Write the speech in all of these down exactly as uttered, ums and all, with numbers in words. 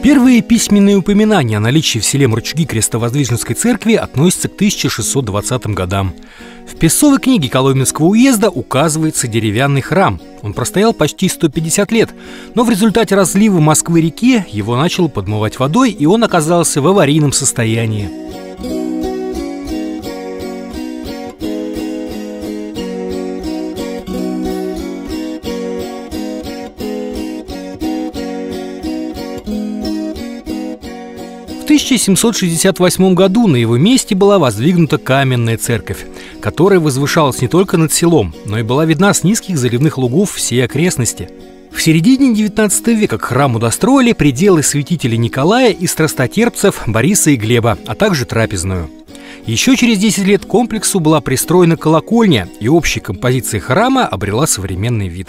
Первые письменные упоминания о наличии в селе Марчуги Крестовоздвиженской церкви относятся к тысяча шестьсот двадцатым годам. В Песцовой книге Коломенского уезда указывается деревянный храм. Он простоял почти сто пятьдесят лет, но в результате разлива Москвы-реки его начало подмывать водой, и он оказался в аварийном состоянии. В тысяча семьсот шестьдесят восьмом году на его месте была воздвигнута каменная церковь, которая возвышалась не только над селом, но и была видна с низких заливных лугов всей окрестности. В середине девятнадцатого века к храму достроили пределы святителей Николая и страстотерпцев Бориса и Глеба, а также трапезную. Еще через десять лет к комплексу была пристроена колокольня, и общая композиция храма обрела современный вид.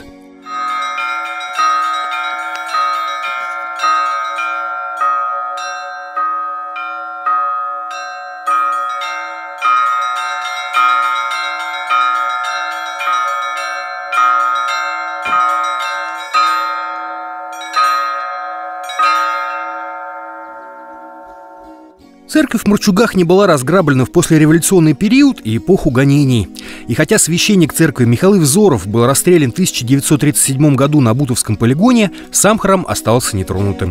Церковь в Марчугах не была разграблена в послереволюционный период и эпоху гонений. И хотя священник церкви Михаил Взоров был расстрелян в тысяча девятьсот тридцать седьмом году на Бутовском полигоне, сам храм остался нетронутым.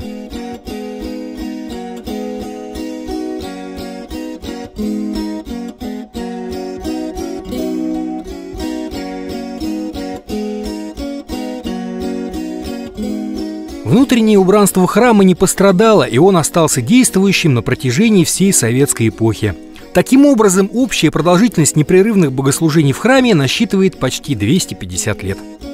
Внутреннее убранство храма не пострадало, и он остался действующим на протяжении всей советской эпохи. Таким образом, общая продолжительность непрерывных богослужений в храме насчитывает почти двести пятьдесят лет.